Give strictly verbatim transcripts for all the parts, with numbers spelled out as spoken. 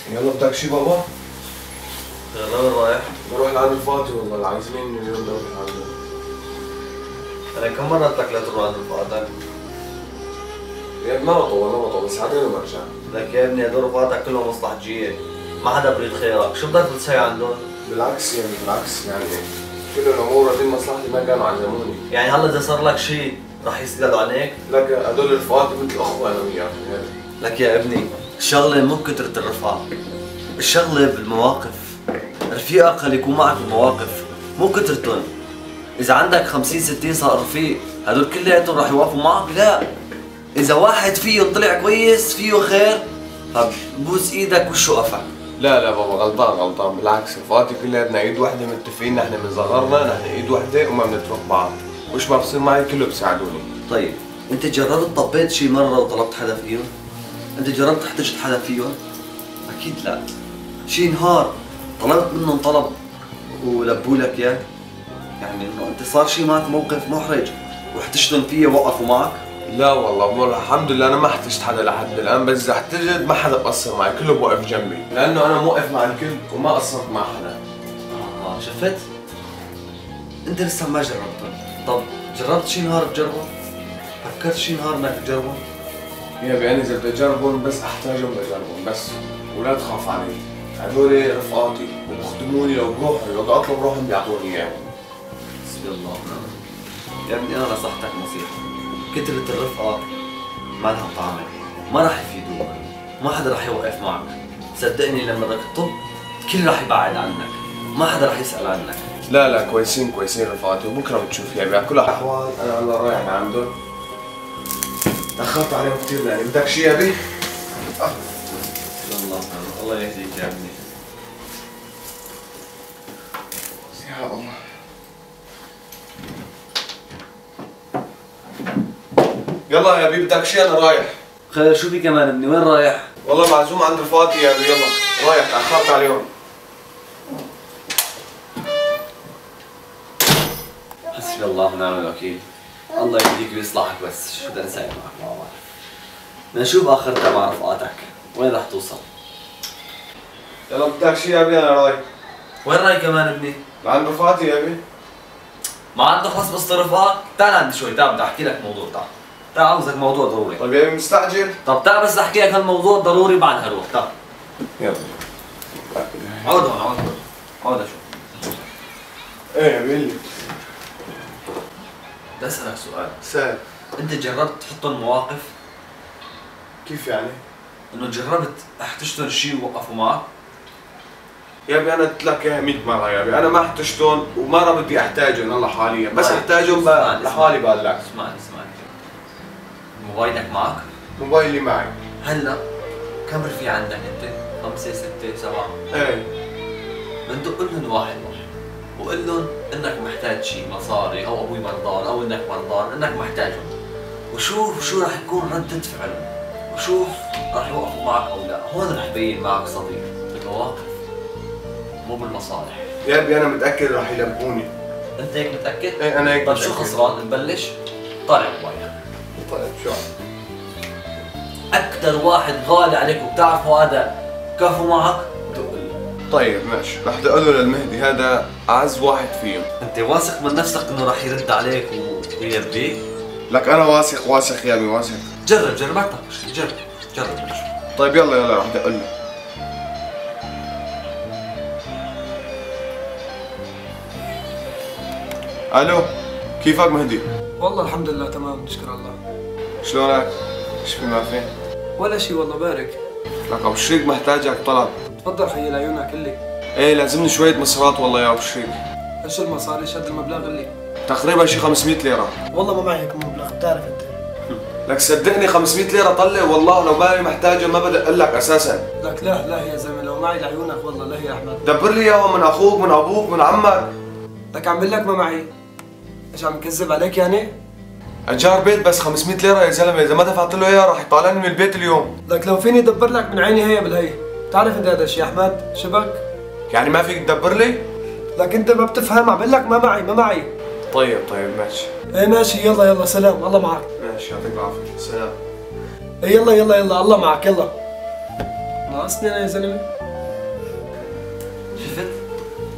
يلا بدك شي بابا؟ يلا وين رايح؟ بروح لعند الفاضي والله، عايزين اليوم نروح عنده. انا كم مرة قلت لك لا تروح عند رفقاتك؟ يا ابني ما بطول ما بطول بس ساعتين وبرجع. لك يا ابني هدول رفقاتك كلهم مصلحجية، ما حدا بريد خيرك، شو بدك تسوي عندهم؟ بالعكس يعني بالعكس يعني كل الامور راضين مصلحتي ما كانوا عزموني. يعني هلا اذا صار لك شيء رح يسألوا عليك؟ لك هدول رفقاتي مثل اخوه انا وياك. لك يا ابني الشغلة مو بكثرة الرفاق، الشغلة بالمواقف، رفيقك خلي يكون معك بالمواقف، مو كثرتهم. إذا عندك خمسين ستين صار رفيق، هدول كلياتهم رح يوقفوا معك؟ لا. إذا واحد فيهم طلع كويس فيه خير، فبوس إيدك وشه قفك. لا لا بابا غلطان غلطان، بالعكس رفقاتي كلياتنا ايد وحده متفقين، نحن من صغرنا نحن ايد وحده وما بنترك بعض، وش ما بصير معي كله بيساعدوني. طيب أنت جربت طبيت شي مرة وطلبت حدا فيهم؟ أنت جربت احتجت حدا فيهم؟ أكيد لا. شي نهار طلبت منهم طلب ولبوا لك اياه؟ يعني انه انت صار شي معك موقف محرج واحتجتهم فيه ووقفوا معك؟ لا والله والله الحمد لله انا ما احتجت حدا لحد الان، بس اذا احتجت ما حدا قصر معي، كله بوقف جنبي، لانه انا موقف مع الكل وما قصرت مع حدا. اه شفت؟ انت لسه ما جربتهم، طب جربت شي نهار تجربهم؟ فكرت شي نهار انك تجربهم؟ يا بي انا اذا بدي اجربهم بس احتاجهم بجربهم بس، ولا تخاف علي، هذول رفقاتي وبخدموني لو بروحي لو بدي اطلب روحهم بيعطوني اياهم. حسبي الله ونعم. يا ابني انا نصحتك نصيحة، كثرة الرفقة ما لها طعم، ما راح يفيدوك، ما حدا راح يوقف معك، صدقني لما بدك تطب الكل راح يبعد عنك، ما حدا راح يسأل عنك. لا لا كويسين كويسين رفقاتي، وبكره بتشوف يا بي على كل الاحوال انا هلا رايح لعندهم. تأخرت عليهم كثير لاني بدك شيء يا بي؟ آه. الله الله يهديك يا ابني. يا الله. يلا يا بي بدك شيء انا رايح. خير شو في كمان ابني وين رايح؟ والله معزوم عند رفقاتي يا بي، يلا رايح تأخرت عليهم. حسبي الله ونعم الوكيل. الله يهديك ويصلحك، بس شو بدي اسوي معك ما بعرف. بدنا نشوف اخرتها مع رفقاتك، وين رح توصل؟ يلا بدك شيء يا بي انا رايح. وين رايح كمان ابني؟ لعند رفقاتي يا بي. ما عنده خلص بس رفقات؟ تعال عندي شوي، تعال بدي احكي لك موضوع، تعال. تعال عاوزك موضوع ضروري. طيب يا بي مستعجل؟ طب تعال بس احكي لك هالموضوع ضروري بعدها روح، تعال. يلا. عود هون عود هون. عود اشوف. ايه يا بي. بدي اسالك سؤال. سهل. انت جربت تحطهم مواقف؟ كيف يعني؟ انه جربت احتجتهم شيء ووقفوا معك؟ يا بي انا قلت لك اياها مية مرة يا بي، انا ما احتجتهم وما بدي احتاجهم هلا حاليا، بس احتاجهم لحالي بقلك. اسمعني اسمعني. موبايلك معك؟ موبايلي معي. هلا كم رفيق عندك انت؟ خمسة، ستة، سبعة؟ ايه. بندق لهم واحد واحد وقول لهم انك محتاج شيء مصاري او ابوي مرضان او انك مرضان انك محتاجهم، وشوف شو راح يكون ردة فعلهم، وشوف راح يوقفوا معك او لا، هون راح يبين معك صديق بالمواقف مو بالمصالح. يا ابي انا متاكد راح يلبوني. انت هيك متاكد؟ ايه انا هيك طيب متاكد. شو خسران؟ نبلش؟ طالع موبايلك. طيب شو اكثر واحد غالي عليك وبتعرفه هذا كفو معك دق له. طيب ماشي، رح دق له للمهدي، هذا اعز واحد فيهم. انت واثق من نفسك انه راح يرد عليك ويرضيك؟ لك انا واثق واثق يا ابي واثق. جرب جرب ما تطفش، جرب جرب. طيب يلا يلا رح دق له. الو كيفك مهدي؟ والله الحمد لله تمام نشكر الله. شلونك؟ ايش في ما في؟ ولا شيء والله بارك. لك ابو شريك محتاجك طلب. تفضل خيي لعيونك قلي. ايه لازمني شوية مصارات والله يا ابو شريك. ايش المصاري؟ ايش هذا المبلغ قلي؟ تقريبا شي خمسمية ليرة. والله ما معي هيك مبلغ بتعرف انت. لك صدقني خمسمية ليرة طلع والله، لو ماني محتاجة ما بدي اقول لك اساسا. لك لا لا يا زلمه لو معي لعيونك والله لا يا احمد. دبر لي اياهم من اخوك من ابوك من عمك. لك عم بقول لك ما معي. ايش عم نكذب عليك يعني؟ اجار بيت بس خمسمية ليرة يا زلمة، اذا ما دفعت له اياها راح يطالعني من البيت اليوم. لك لو فيني ادبر لك من عيني هي بالهي. بتعرف انت هذا الشيء يا احمد؟ شبك؟ يعني ما فيك تدبر لي؟ لك انت ما بتفهم، عم بقول لك ما معي ما معي. طيب طيب ماشي. ايه ماشي يلا يلا سلام الله معك. ماشي يعطيك العافية، سلام. ايه يلا يلا يلا الله معك يلا. ناقصني انا يا زلمه.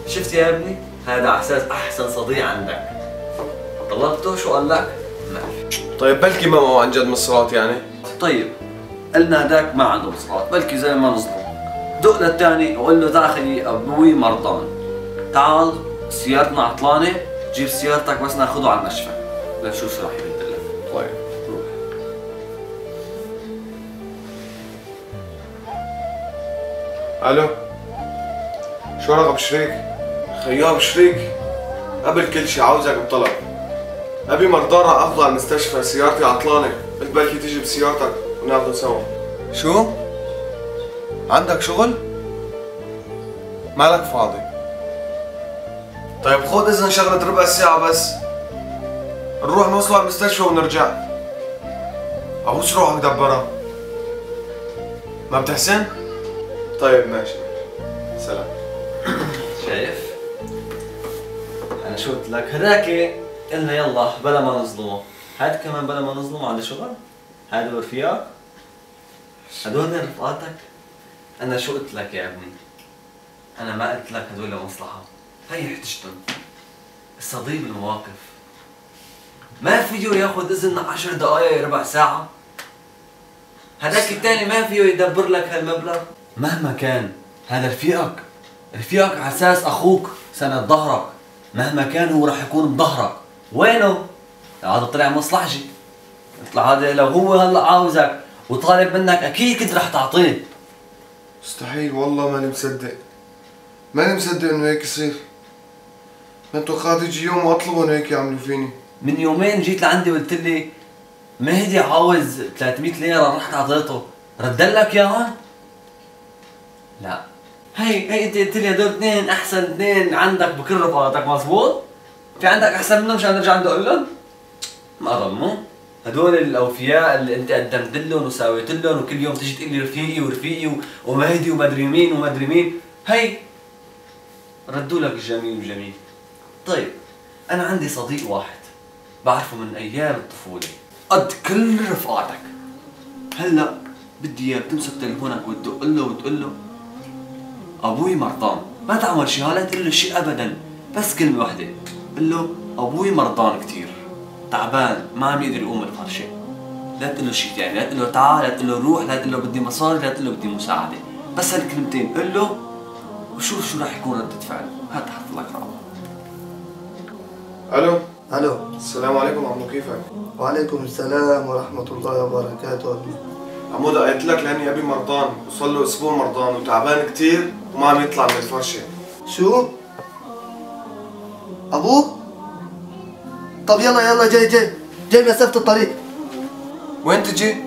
شفت يا ابني؟ هذا على اساس احسن صديق عندك. طلبته شو قال لك؟ ماشي. طيب بلكي ما هو عن جد مصرات يعني؟ طيب قلنا هداك ما عنده مصرات، بلكي زي ما نظلم. دق للثاني وقول له داخلي ابوي مرضان. تعال سيارتنا عطلانه، جيب سيارتك بس ناخذه على المشفى. لنشوف شو راح يبدل لك. طيب روح. الو، شو رغب شريك؟ خياب شريك، قبل كل شي عاوزك بطلب. ابي مرضى راح اخذه على المستشفى، سيارتي عطلانه، قلت بلكي تيجي بسيارتك وناخذه سوا. شو؟ عندك شغل؟ مالك فاضي. طيب خذ اذن شغلة ربع ساعة بس، نروح نوصل على المستشفى ونرجع. عاوز روحك دبرها. ما بتحسن؟ طيب ماشي، سلام. شايف؟ انا شو قلت لك؟ هذاك قلنا يلا بلا ما نظلمه، هاد كمان بلا ما نظلمه على شغل؟ هادول رفيقك؟ هدول رفقاتك؟ انا شو قلت لك يا ابني؟ انا ما قلت لك هدول لمصلحة، هي احتجتن. الصديق بالمواقف ما فيه ياخذ اذن عشر دقايق ربع ساعة. هذاك الثاني ما فيه يدبر لك هالمبلغ. مهما كان هذا رفيقك، رفيقك على اساس اخوك سند ظهرك، مهما كان هو راح يكون بظهرك. وينه؟ هذا طلع مصلحجي. طلع هذا لو هو هلا عاوزك وطالب منك اكيد كنت رح تعطيه. مستحيل والله، ماني مصدق ماني مصدق انه هيك يصير. ما توقعت يجي يوم واطلبهم هيك يعملوا فيني. من يومين جيت لعندي وقلت لي مهدي عاوز ثلاثمية ليرة، رحت اعطيته، ردلك اياهم؟ لا. هي هي انت قلت لي هدول اثنين احسن اثنين عندك بكل رفقاتك، مزبوط؟ في عندك احسن منهم مشان ارجع عندي اقول لهم؟ ما ضموا؟ هدول الاوفياء اللي انت قدمت لهم وساويت لهم وكل يوم تيجي تقول لي رفيقي ورفيقي ومهدي ومدري مين ومدري مين، هي ردوا لك الجميل والجميل. طيب انا عندي صديق واحد بعرفه من ايام الطفوله قد كل رفقاتك. هلا بدي اياك تمسك تليفونك وتدق له وتقول له ابوي مرضان. ما تعمل شيء، لا تقول له شيء ابدا، بس كلمه واحده، قل له ابوي مرضان كثير، تعبان ما عم يقدر يقوم من الفرشه. لا تقول له شيء ثاني، لا تقول له تعال، لا تقول له روح، لا تقول له بدي مصاري، لا تقول له بدي مساعده، بس هالكلمتين قل له وشوف شو راح يكون ردة فعله. هات حط لك رقم. الو. الو. السلام عليكم عمو، كيفك؟ وعليكم السلام ورحمة الله وبركاته ابني. عمو دقيت لك لاني ابي مرضان، وصل له اسبوع مرضان وتعبان كثير وما عم يطلع من الفرشه. شو؟ ابوك؟ طب يلا يلا جاي جاي جاي مسافة الطريق. وين تجي؟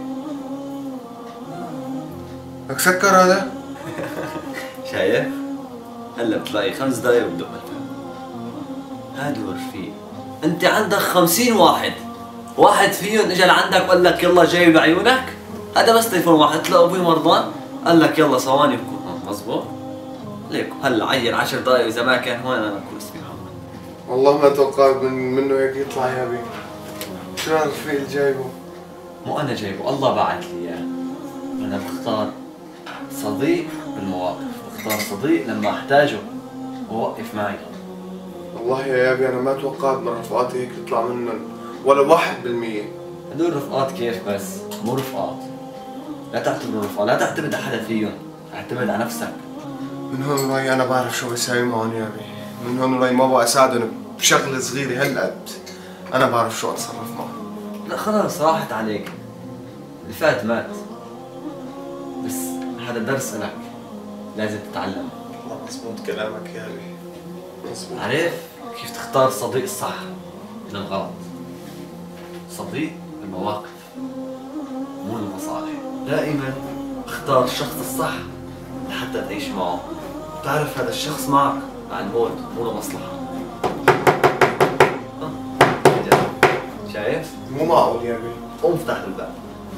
لك سكر هذا؟ شايف؟ هلا بتلاقي خمس دقايق وبدق بالفعل. هذا هو الرفيق. انت عندك خمسين واحد، واحد فيهم اجى لعندك وقال لك يلا جاي بعيونك؟ هذا بس تليفون واحد، تلاقي ابوي مرضان قال لك يلا ثواني بكون هون، مزبوط؟ ليك هلا عير عشر دقايق، واذا ما كان هون انا بكون اسمي محمد. والله ما توقعت من منه هيك يطلع يا ابي. شو هذا الرفيق اللي جايبه؟ مو انا جايبه، الله بعث لي اياه. انا بختار صديق بالمواقف، بختار صديق لما احتاجه ووقف معي. والله يا يابي انا ما توقعت من رفقاتي هيك يطلع منهم ولا واحد بالمية. هدول رفقات كيف بس؟ مو رفقات. لا تعتبروا رفقات، لا تعتمد على حدا فيهم، اعتمد على نفسك. من هون وراي انا بعرف شو بساوي معهم يابي، من هون وراي ما بقى اساعدهم بشغله صغيره هالقد، انا بعرف شو اتصرف معهم. لا خلاص راحت عليك، اللي فات مات، بس هذا درس لك لازم تتعلم. والله مزبوط كلامك يابي، مزبوط. عارف كيف تختار الصديق الصح من الغلط؟ صديق المواقف مو المصالح. دائما اختار الشخص الصح لحتى تعيش معه، تعرف هذا الشخص معك مع الموت مو لمصلحة. شايف؟ مو معقول يابي. قوم افتح الباب.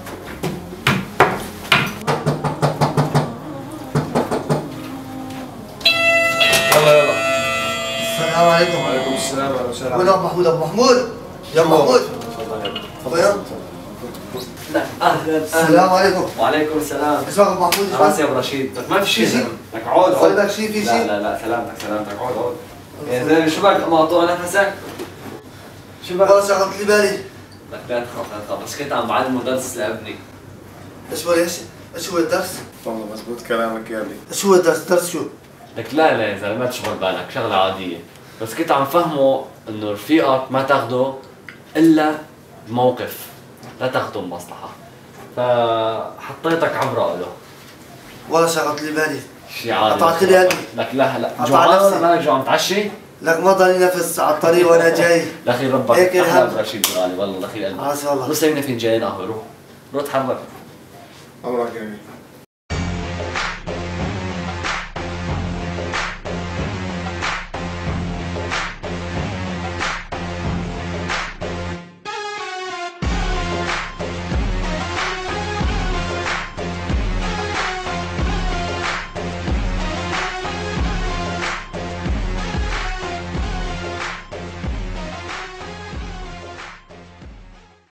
يلا يلا. السلام عليكم. وعليكم السلام، اهلا وسهلا. وين ابو محمود؟ ابو محمود يا ابو محمود. تفضل يابي. تفضل. اهلا السلام عليكم. وعليكم السلام. اسمك ابو محمود؟ خلاص يا ابو رشيد، لك ما في شيء في شيء؟ زلمة. لك عود عود. صار لك شيء؟ في لا شيء؟ لا لا سلامتك سلامتك، عود عود. يا زلمه شو بك مقطوع نفسك؟ شو بك؟ والله شغلت لي بالي. لك لا تخاف لا تخاف، بس كنت عم بعلم درس لابني. ايش هو ايش؟ ايش هو الدرس؟ والله مزبوط كلامك يا ابني. ايش هو الدرس؟ درس شو؟ لك لا لا يا زلمه ما تشغل بالك، شغله عاديه، بس كنت عم فهمه انه رفيقك ما تاخده الا بموقف، لا تاخده بمصلحه. فحطيتك عبره له. والله شغلت لي بالي. شي عادي. قطعت لي قلبي. لك لا هلا قطع جوعان نفسي. ولا مالك جوعان متعشي؟ لك ما ضلني نفس على الطريق وانا جاي. دخيل ربك هيك احلى الهم. برشيد الغالي والله دخيل قلبي. عاش والله. بص لنا فنجان قهوه روح روح تحرك. امرك يا ابني.